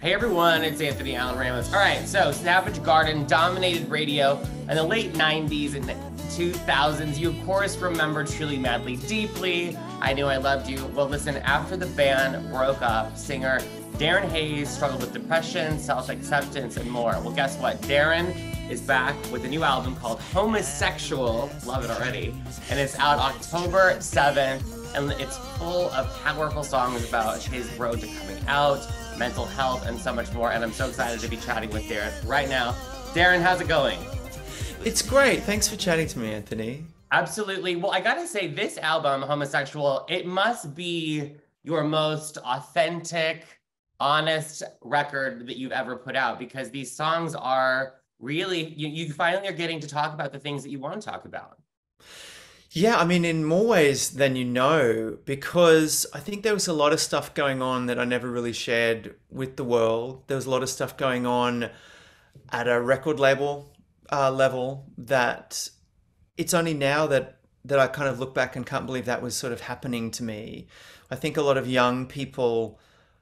Hey everyone, it's Anthony Allen Ramos. All right, so Savage Garden dominated radio in the late 90s and 2000s. You, of course, remember Truly Madly Deeply, I Knew I Loved You. Well, listen, after the band broke up, singer Darren Hayes struggled with depression, self-acceptance, and more. Well, guess what? Darren is back with a new album called Homosexual. Love it already. And it's out October 7th, and it's full of powerful songs about his road to coming out, mental health, and so much more. And I'm so excited to be chatting with Darren right now. Darren, how's it going? It's great. Thanks for chatting to me, Anthony. Absolutely. Well, I gotta say, this album, Homosexual, it must be your most authentic, honest record that you've ever put out, because these songs are really, you finally are getting to talk about the things that you want to talk about. Yeah, I mean, in more ways than you know, because I think there was a lot of stuff going on that I never really shared with the world. There was a lot of stuff going on at a record label level that it's only now that I kind of look back and can't believe that was sort of happening to me. I think a lot of young people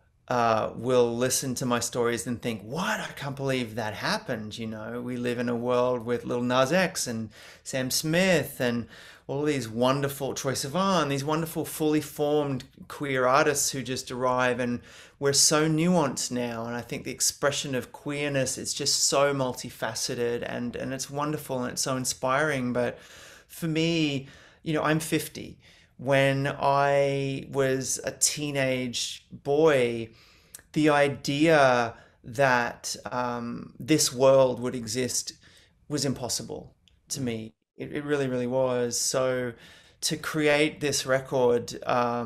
will listen to my stories and think, "What? I can't believe that happened." You know, we live in a world with Lil Nas X and Sam Smith and all these wonderful Troye Sivan, these wonderful fully formed queer artists who just arrive, and we're so nuanced now. And I think the expression of queerness is just so multifaceted, and it's wonderful and it's so inspiring. But for me, you know, I'm 50. When I was a teenage boy, the idea that this world would exist was impossible to me. It really, really was. So to create this record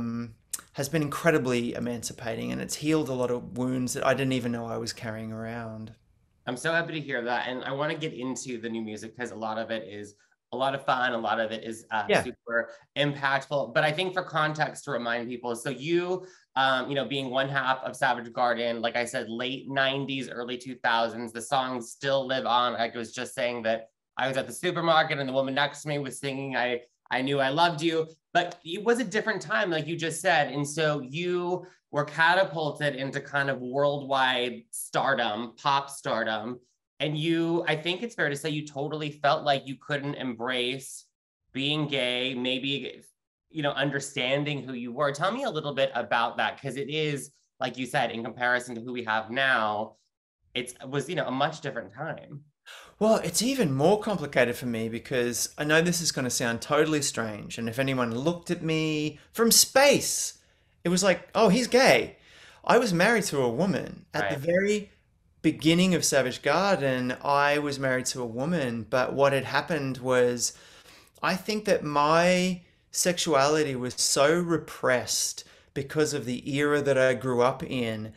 has been incredibly emancipating, and it's healed a lot of wounds that I didn't even know I was carrying around. I'm so happy to hear that. And I want to get into the new music because a lot of it is a lot of fun. A lot of it is Yeah. super impactful. But I think for context to remind people, so you, being one half of Savage Garden, like I said, late 90s, early 2000s, the songs still live on. I was just saying that I was at the supermarket and the woman next to me was singing, I Knew I Loved You. But it was a different time, like you just said. And so you were catapulted into kind of worldwide stardom, pop stardom. And you, I think it's fair to say, you totally felt like you couldn't embrace being gay, maybe, understanding who you were. Tell me a little bit about that, because it is, like you said, in comparison to who we have now, it was, a much different time. Well, it's even more complicated for me because I know this is going to sound totally strange. And if anyone looked at me from space, it was like, oh, he's gay. I was married to a woman at the Right. very beginning of Savage Garden. I was married to a woman, but what had happened was I think that my sexuality was so repressed because of the era that I grew up in,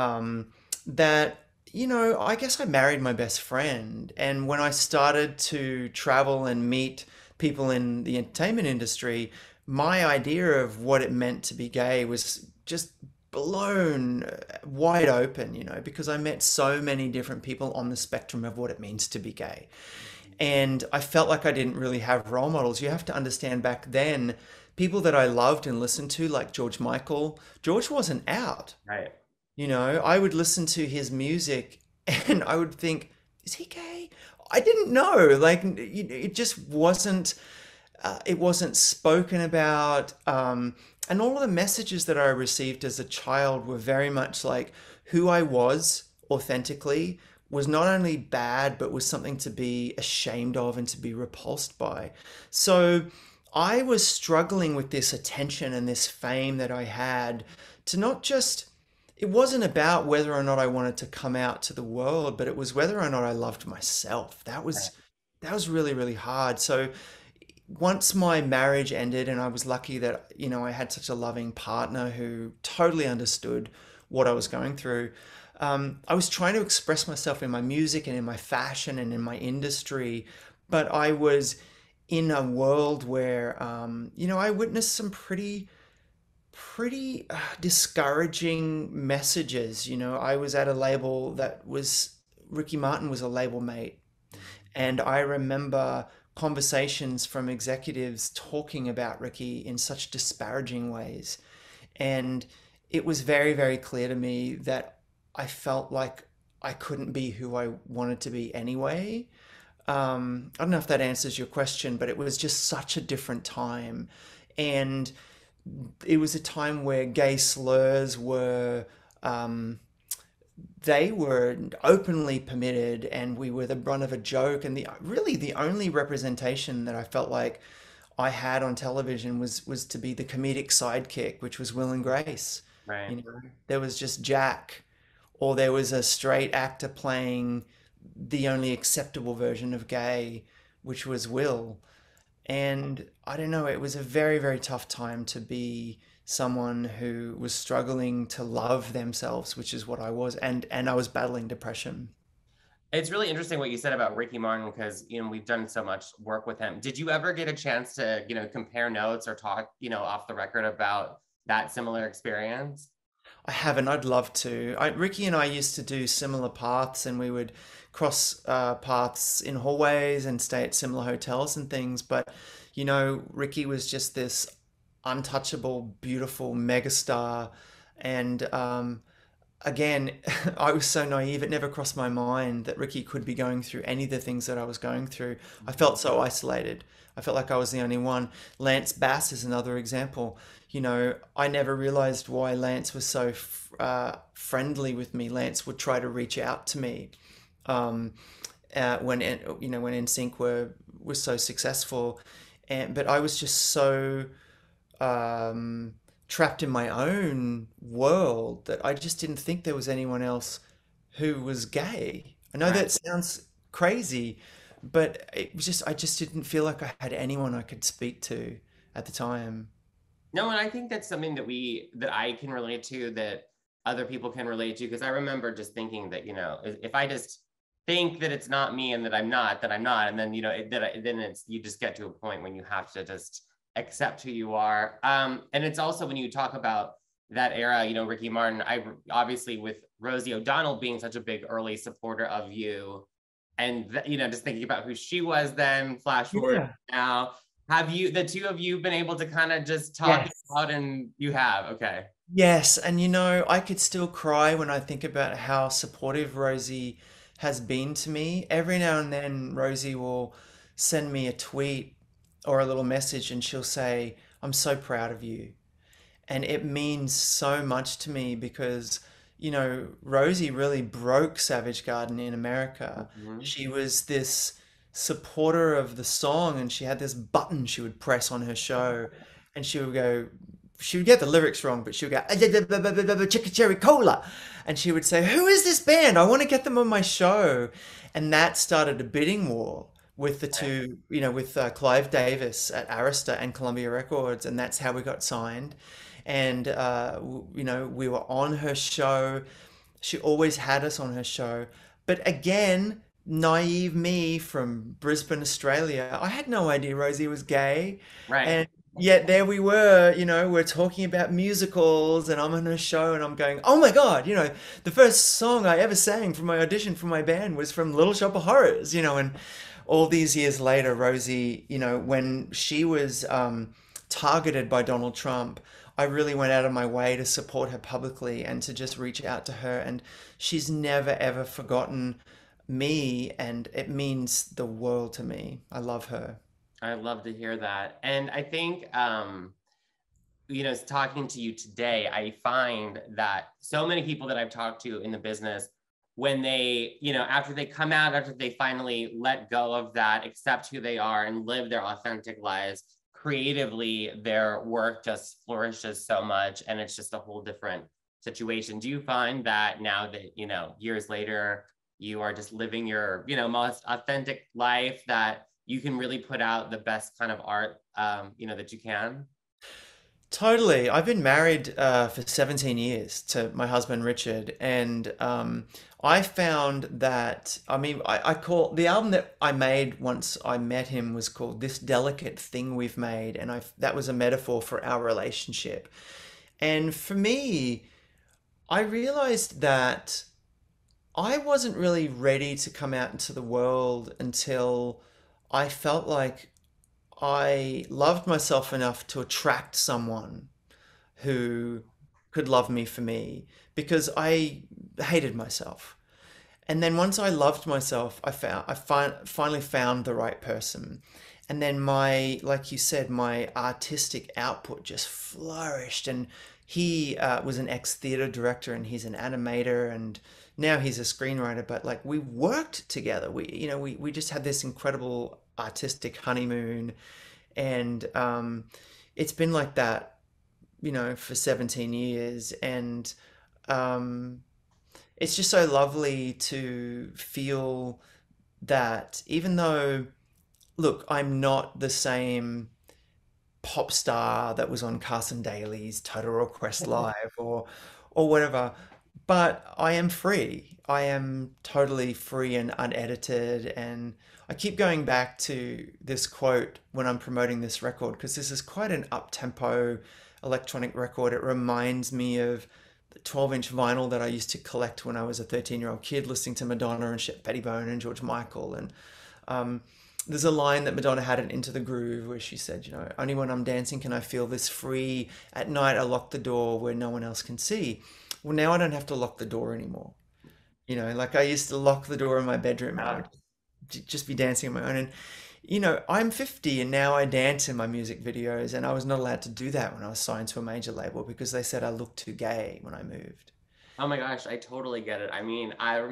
that, you know, I guess I married my best friend. And when I started to travel and meet people in the entertainment industry, my idea of what it meant to be gay was just blown wide open, you know, because I met so many different people on the spectrum of what it means to be gay. And I felt like I didn't really have role models. You have to understand back then, people that I loved and listened to, like George Michael, George wasn't out. Right. You know, I would listen to his music and I would think, is he gay? I didn't know. Like, it just wasn't, it wasn't spoken about. And all of the messages that I received as a child were very much like who I was authentically was not only bad, but was something to be ashamed of and to be repulsed by. So I was struggling with this attention and this fame that I had to not just, it wasn't about whether or not I wanted to come out to the world, but it was whether or not I loved myself. That was really, really hard. So once my marriage ended, and I was lucky that, you know, I had such a loving partner who totally understood what I was going through. I was trying to express myself in my music and in my fashion and in my industry, but I was in a world where, I witnessed some pretty discouraging messages. You know, I was at a label that was, Ricky Martin was a label mate. And I remember conversations from executives talking about Ricky in such disparaging ways. And it was very, very clear to me that I felt like I couldn't be who I wanted to be anyway. I don't know if that answers your question, but it was just such a different time. And it was a time where gay slurs were, um, they were openly permitted, and we were the brunt of a joke. And the really the only representation that I felt like I had on television was to be the comedic sidekick, which was Will and Grace. Right. You know, there was just Jack, or there was a straight actor playing the only acceptable version of gay, which was Will. And I don't know, it was a very, very tough time to be someone who was struggling to love themselves, which is what I was, and I was battling depression. It's really interesting what you said about Ricky Martin because we've done so much work with him. Did you ever get a chance to compare notes or talk off the record about that similar experience? I haven't. I'd love to. Ricky and I used to do similar paths, and we would cross paths in hallways and stay at similar hotels and things. But, Ricky was just this untouchable, beautiful megastar. And again, I was so naive. It never crossed my mind that Ricky could be going through any of the things that I was going through. I felt so isolated. I felt like I was the only one. Lance Bass is another example. I never realized why Lance was so friendly with me. Lance would try to reach out to me um, when NSYNC was so successful, but I was just so um, trapped in my own world that I just didn't think there was anyone else who was gay. I know Right. that sounds crazy, but I just didn't feel like I had anyone I could speak to at the time. No, and I think that's something that I can relate to, that other people can relate to, because I remember just thinking that if I just think that it's not me and that I'm not, and then then it's you just get to a point when you have to just accept who you are. And it's also when you talk about that era, Ricky Martin, I obviously with Rosie O'Donnell being such a big early supporter of you, and just thinking about who she was then, flash forward Yeah. now, have the two of you been able to kind of just talk it Yes. out? And you have, okay. Yes, and I could still cry when I think about how supportive Rosie has been to me. Every now and then, Rosie will send me a tweet or a little message, and she'll say, "I'm so proud of you." And it means so much to me because, Rosie really broke Savage Garden in America. Mhm. She was this supporter of the song, and she had this button she would press on her show, and she would get the lyrics wrong, but she would go, Chicken Cherry Cola. And she would say, "Who is this band? I want to get them on my show." And that started a bidding war with the two, with Clive Davis at Arista and Columbia Records. And that's how we got signed. And, we were on her show. She always had us on her show. But again, naive me from Brisbane, Australia, I had no idea Rosie was gay. Right. And yet there we were, we're talking about musicals, and I'm on her show and I'm going, "Oh my God, the first song I ever sang for my audition for my band was from Little Shop of Horrors," and all these years later, Rosie, when she was targeted by Donald Trump, I really went out of my way to support her publicly and to just reach out to her. And she's never, ever forgotten me. And it means the world to me. I love her. I love to hear that. And I think talking to you today, I find that so many people that I've talked to in the business, when they, after they come out, after they finally let go of that, accept who they are and live their authentic lives, creatively, their work just flourishes so much. And it's just a whole different situation. Do you find that now that, years later, you are just living your, most authentic life, that you can really put out the best kind of art, that you can? Totally. I've been married for 17 years to my husband, Richard. And I found that, I mean, I call the album that I made once I met him was called This Delicate Thing We've Made. And that was a metaphor for our relationship. And for me, I realized that I wasn't really ready to come out into the world until I felt like I loved myself enough to attract someone who could love me for me, because I hated myself. And then once I loved myself, finally found the right person. And then like you said, my artistic output just flourished. And he was an ex-theater director, and he's an animator, and now he's a screenwriter. But like we worked together. We just had this incredible artistic honeymoon, and it's been like that, for 17 years. And um, it's just so lovely to feel that even though, look, I'm not the same pop star that was on Carson Daly's Total Request Live or whatever, but I am free. I am totally free and unedited. And I keep going back to this quote when I'm promoting this record because this is quite an up-tempo electronic record. It reminds me of the 12-inch vinyl that I used to collect when I was a 13-year-old kid, listening to Madonna and Shep Pettibone and George Michael. And um, there's a line that Madonna had in Into the Groove where she said, only when I'm dancing can I feel this free. At night, I lock the door where no one else can see. Well, now I don't have to lock the door anymore. Like I used to lock the door in my bedroom and I would just be dancing on my own. And, I'm 50 and now I dance in my music videos. And I was not allowed to do that when I was signed to a major label because they said I looked too gay when I moved. Oh my gosh, I totally get it. I mean,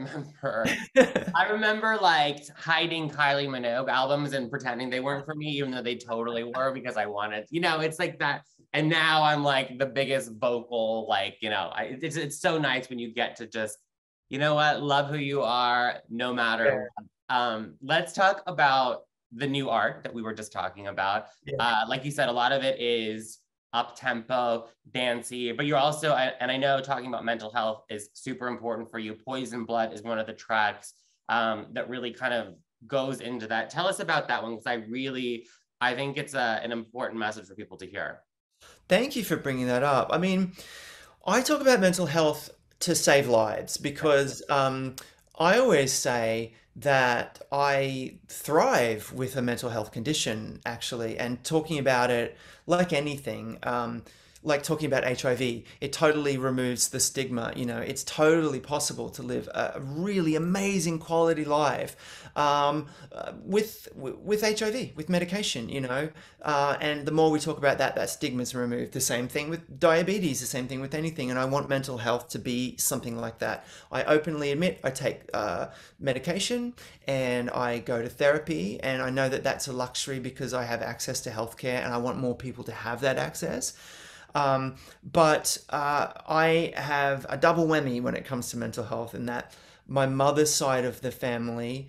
I remember like hiding Kylie Minogue albums and pretending they weren't for me, even though they totally were because I wanted, it's like that. And now I'm like the biggest vocal, like, it's so nice when you get to just, love who you are, no matter what. Let's talk about the new art that we were just talking about. Yeah. Like you said, a lot of it is up tempo, dancey, but you're also, and I know talking about mental health is super important for you. Poison Blood is one of the tracks that really kind of goes into that. Tell us about that one, because I think it's an important message for people to hear. Thank you for bringing that up. I mean, I talk about mental health to save lives because I always say that I thrive with a mental health condition, actually, and talking about it like anything, like talking about HIV, it totally removes the stigma. It's totally possible to live a really amazing quality life with HIV, with medication. And the more we talk about that, that stigma is removed. The same thing with diabetes, the same thing with anything. And I want mental health to be something like that. I openly admit I take medication and I go to therapy, and I know that that's a luxury because I have access to healthcare, and I want more people to have that access. But I have a double whammy when it comes to mental health, in that my mother's side of the family,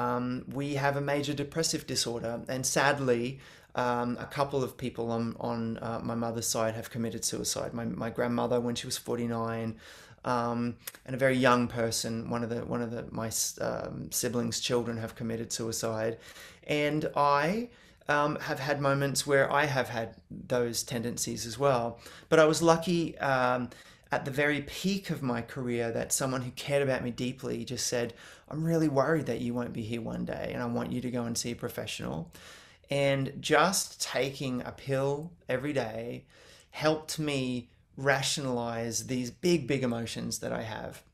we have a major depressive disorder, and sadly, a couple of people on my mother's side have committed suicide. My grandmother, when she was 49, and a very young person, one of my siblings' children, have committed suicide, and I have had moments where I have had those tendencies as well. But I was lucky at the very peak of my career that someone who cared about me deeply just said, I'm really worried that you won't be here one day and I want you to go and see a professional. And just taking a pill every day helped me rationalize these big, big emotions that I have.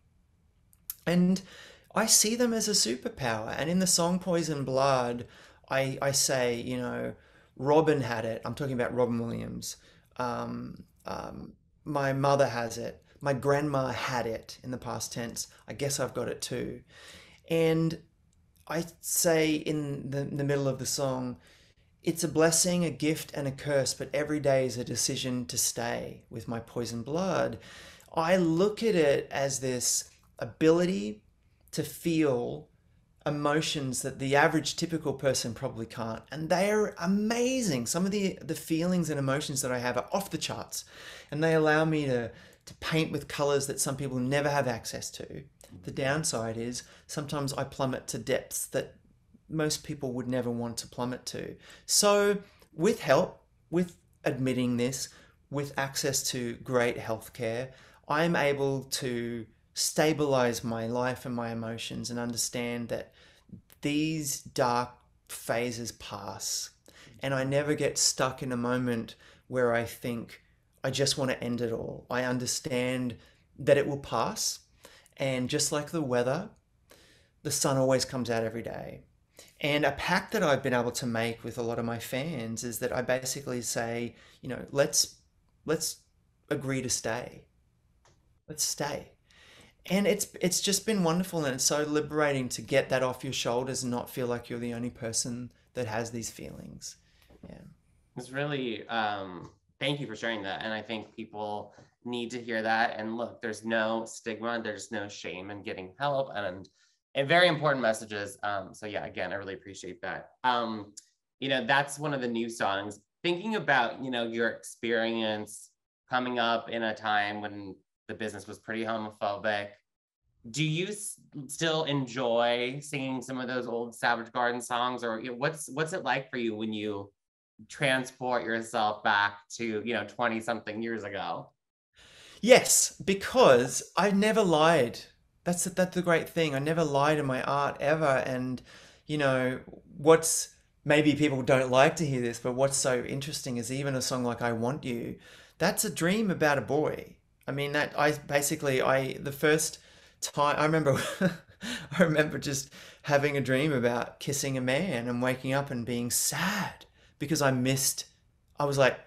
And I see them as a superpower. And in the song Poison Blood, I say, Robin had it. I'm talking about Robin Williams. Um, my mother has it. My grandma had it in the past tense. I guess I've got it too. And I say in the middle of the song, it's a blessing, a gift, and a curse, but every day is a decision to stay with my poison blood. I look at it as this ability to feel emotions that the average typical person probably can't, and they are amazing. Some of the feelings and emotions that I have are off the charts, and they allow me to paint with colors that some people never have access to. The downside is sometimes I plummet to depths that most people would never want to plummet to. So with help, with admitting this, with access to great healthcare, I'm able to stabilize my life and my emotions and understand that these dark phases pass. And I never get stuck in a moment where I think I just want to end it all. I understand that it will pass, And just like the weather, the sun always comes out every day. And a pact that I've been able to make with a lot of my fans is that I basically say, let's agree to stay. Let's stay. And it's just been wonderful, and it's so liberating to get that off your shoulders and not feel like you're the only person that has these feelings. Yeah. It's really, thank you for sharing that. And I think people need to hear that. And look, there's no stigma, there's no shame in getting help, and very important messages. So yeah, again, I really appreciate that. That's one of the new songs. Thinking about, your experience coming up in a time when the business was pretty homophobic, do you still enjoy singing some of those old Savage Garden songs, or what's it like for you when you transport yourself back to 20 something years ago? Yes, because I never lied. That's the great thing. I never lied in my art ever. And what's maybe people don't like to hear this, but what's so interesting is even a song like I Want You, that's a dream about a boy. I mean that I basically I the first time I remember I remember just having a dream about kissing a man and waking up and being sad because I was like,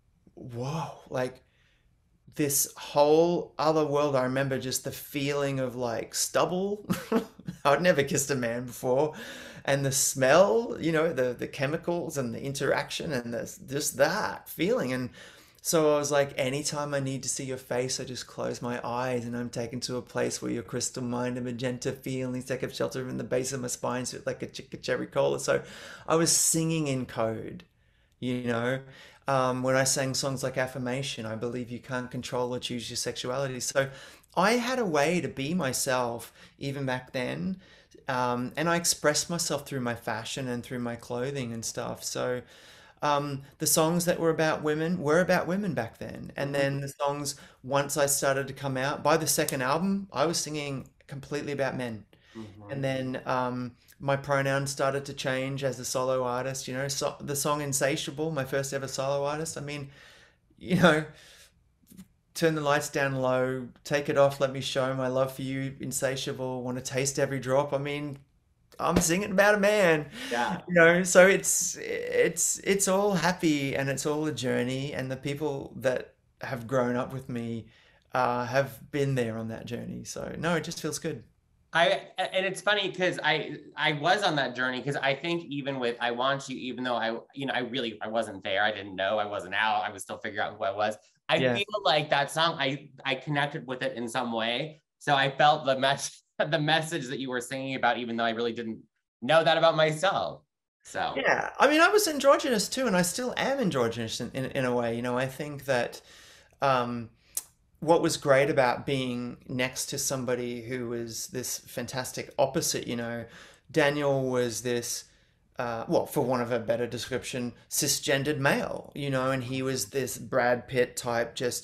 whoa, like this whole other world. I remember just the feeling of like stubble. I'd never kissed a man before. And the smell, the chemicals and the interaction and just that feeling. And so I was like, anytime I need to see your face, I just close my eyes and I'm taken to a place where your crystal mind and magenta feelings take up shelter in the base of my spine, so it's like a chicka cherry cola. So I was singing in code, you know. When I sang songs like Affirmation, I believe you can't control or choose your sexuality. So I had a way to be myself even back then. And I expressed myself through my fashion and through my clothing and stuff. So the songs that were about women back then. And Mhm, then the songs, once I started to come out, by the second album, I was singing completely about men. And mhm. then my pronouns started to change as a solo artist. So the song Insatiable, my first ever solo artist. I mean, you know, turn the lights down low, take it off, let me show my love for you, insatiable, want to taste every drop. I mean, I'm singing about a man, Yeah. so it's all happy and it's all a journey, and the people that have grown up with me have been there on that journey. So no, it just feels good. And it's funny because I was on that journey, because I think even with I Want You, even though I wasn't there, I didn't know, I wasn't out, I was still figuring out who I was. I Yeah. feel like that song, I connected with it in some way. So I felt the message that you were singing about, even though I really didn't know that about myself. So Yeah, I mean, I was androgynous too, and I still am androgynous in a way. I think that um, what was great about being next to somebody who was this fantastic opposite, Daniel was this, well, for want of a better description, cisgendered male, and he was this Brad Pitt type, just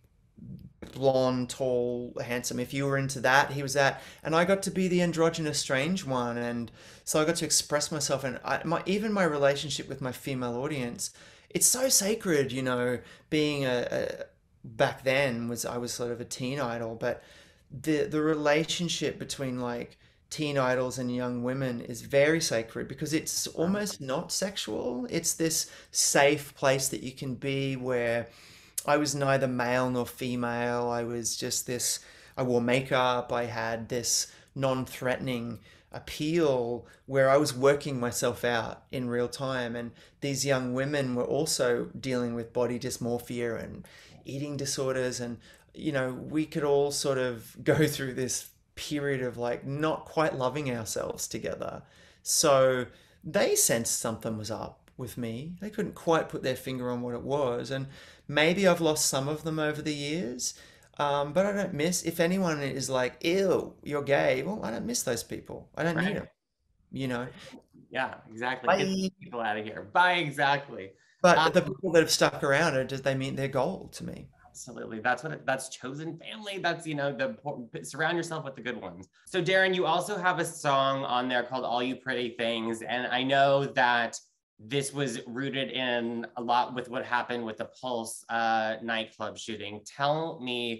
blonde, tall, handsome. If you were into that, he was that. And I got to be the androgynous strange one. And so I got to express myself. And even my relationship with my female audience, it's so sacred, being back then I was sort of a teen idol, but the relationship between like teen idols and young women is very sacred because it's almost not sexual. It's this safe place that you can be where I was neither male nor female. I was just this, I wore makeup. I had this non-threatening appeal where I was working myself out in real time. And these young women were also dealing with body dysmorphia and eating disorders. And, we could all sort of go through this period of like not quite loving ourselves together. So they sensed something was up with me. They couldn't quite put their finger on what it was. And maybe I've lost some of them over the years, but I don't miss. If anyone is like, ew, you're gay, well, I don't miss those people. I don't need right. them, you know. Yeah, exactly. Get Bye. the people out of here. Bye, exactly. But the people that have stuck around are just, they mean their gold to me. Absolutely. That's chosen family. That's, surround yourself with the good ones. So Darren, you also have a song on there called All You Pretty Things. And I know that this was rooted in a lot with what happened with the Pulse nightclub shooting. Tell me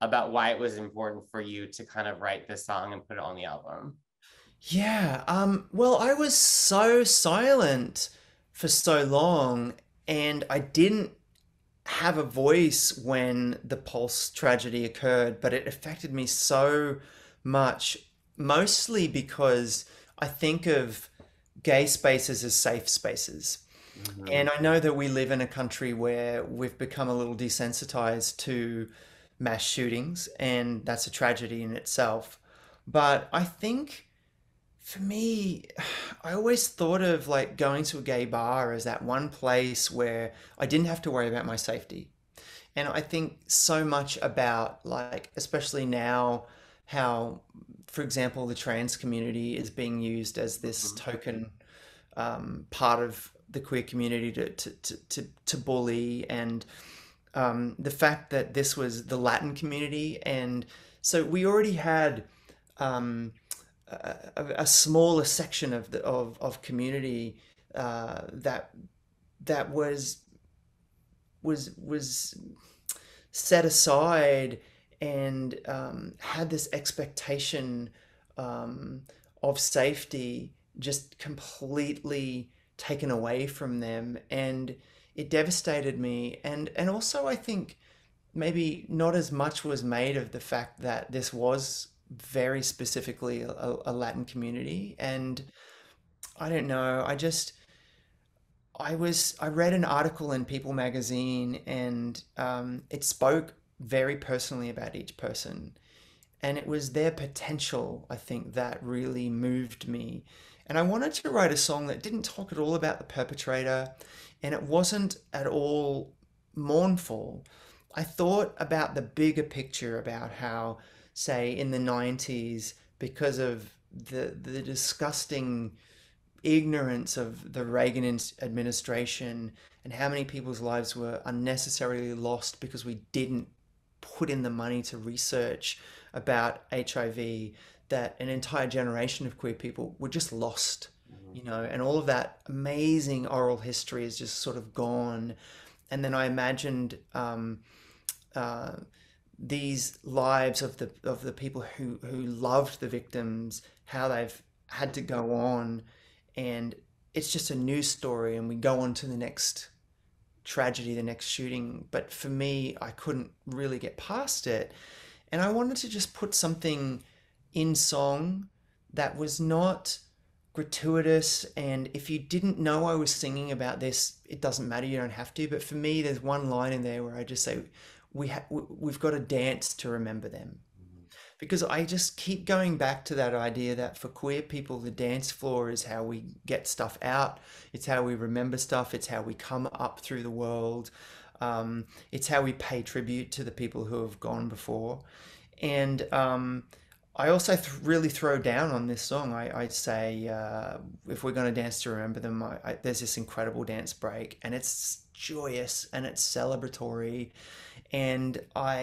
about why it was important for you to kind of write this song and put it on the album. Yeah, well, I was so silent for so long, and I didn't have a voice when the Pulse tragedy occurred, but it affected me so much, mostly because I think of gay spaces as safe spaces. Mm-hmm. And I know that we live in a country where we've become a little desensitized to mass shootings, and that's a tragedy in itself. But I think for me, I always thought of like going to a gay bar as that one place where I didn't have to worry about my safety. And I think so much about like, especially now, how, for example, the trans community is being used as this Mm-hmm. token part of the queer community to bully, and the fact that this was the Latin community, and so we already had um, a smaller section of of community that was set aside, and had this expectation of safety just completely taken away from them, and it devastated me. And also I think maybe not as much was made of the fact that this was very specifically a Latin community. And I don't know, I read an article in People magazine, and it spoke very personally about each person, and it was their potential, I think, that really moved me. And I wanted to write a song that didn't talk at all about the perpetrator, and it wasn't at all mournful. I thought about the bigger picture, about how, say, in the 90s, because of the disgusting ignorance of the Reagan administration, and how many people's lives were unnecessarily lost because we didn't put in the money to research about HIV, that an entire generation of queer people were just lost, Mm-hmm. you know, and all of that amazing oral history is just sort of gone. And then I imagined uh, these lives of the people who loved the victims, how they've had to go on, and it's just a news story, and we go on to the next tragedy, the next shooting. But for me, I couldn't really get past it, and I wanted to just put something in song that was not gratuitous. And if you didn't know I was singing about this, it doesn't matter, you don't have to. But for me, there's one line in there where I just say, we've got to dance to remember them, because I just keep going back to that idea that for queer people, the dance floor is how we get stuff out. It's how we remember stuff. It's how we come up through the world. It's how we pay tribute to the people who have gone before. And I also really throw down on this song. I say, if we're going to dance to remember them, there's this incredible dance break, and it's joyous and it's celebratory. And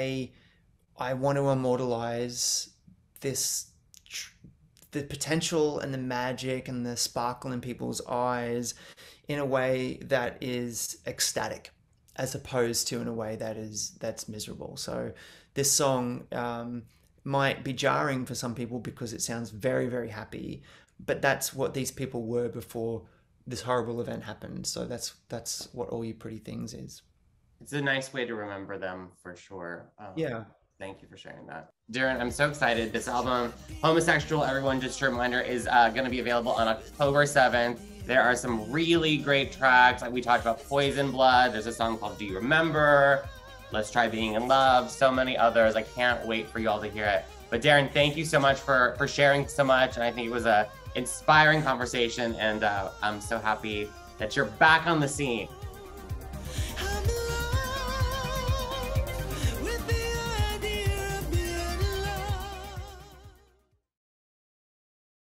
I want to immortalize this, the potential and the magic and the sparkle in people's eyes in a way that is ecstatic, as opposed to in a way that's miserable. So this song might be jarring for some people because it sounds very, very happy, but that's what these people were before this horrible event happened. So that's what All You Pretty Things is. It's a nice way to remember them for sure. Yeah. Thank you for sharing that. Darren, I'm so excited. This album, Homosexual, everyone, just a reminder, is going to be available on October 7th. There are some really great tracks. Like we talked about Poison Blood. There's a song called Do You Remember? Let's Try Being in Love. So many others. I can't wait for you all to hear it. But Darren, thank you so much for sharing so much. And I think it was an inspiring conversation. And I'm so happy that you're back on the scene.